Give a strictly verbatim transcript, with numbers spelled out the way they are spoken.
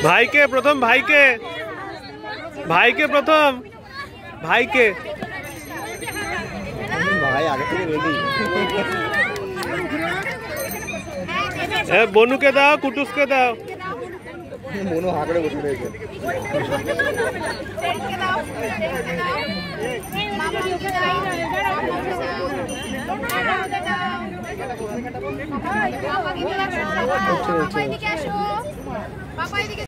ভাইকে প্রথম ভাইকে ভাইকে প্রথম ভাইকে ভাই আগে থেকে রেডি। এ বনুকে দাও, কুটুসকে দাও। মনু হা করে বসে রয়েছে। পাপা এদিকে আসো, পাপা এদিকে